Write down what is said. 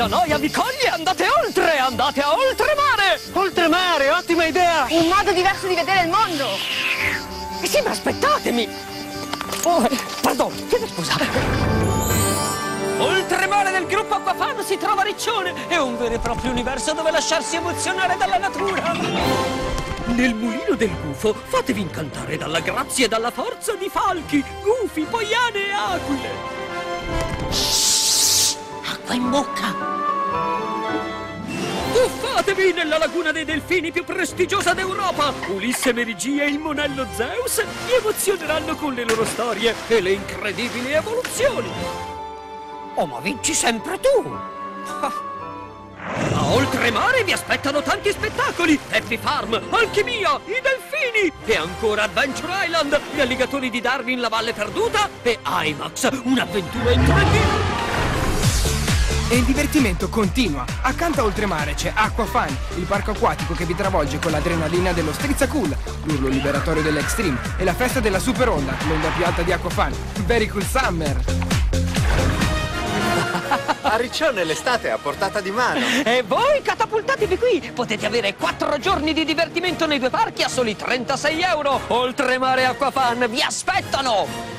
la noia vi coglie, andate oltre, andate a oltremare! Oltremare, ottima idea! Un modo diverso di vedere il mondo! Sì, ma aspettatemi! Oh, pardon, chiedo scusa. Oltremare del gruppo Aquafan si trova Riccione! È un vero e proprio universo dove lasciarsi emozionare dalla natura! Nel mulino del gufo fatevi incantare dalla grazia e dalla forza di falchi, gufi, poiane e aquile! Acqua in bocca! Tuffatevi nella laguna dei delfini più prestigiosa d'Europa! Ulisse Merigia e il monello Zeus vi emozioneranno con le loro storie e le incredibili evoluzioni! Oh, ma vinci sempre tu! A oltremare vi aspettano tanti spettacoli! Happy Farm, Alchimia, i delfini! E ancora Adventure Island, gli alligatori di Darwin, la Valle Perduta e IMAX, un'avventura in 3D! E il divertimento continua. Accanto a oltremare c'è Aquafan, il parco acquatico che vi travolge con l'adrenalina dello Strizza Cool, l'urlo liberatorio dell'Extreme e la festa della Super Onda, l'onda più alta di Aquafan. Very Cool Summer! A Riccione l'estate è a portata di mano. E voi catapultatevi qui! Potete avere 4 giorni di divertimento nei due parchi a soli 36 euro! Oltremare e Aquafan vi aspettano!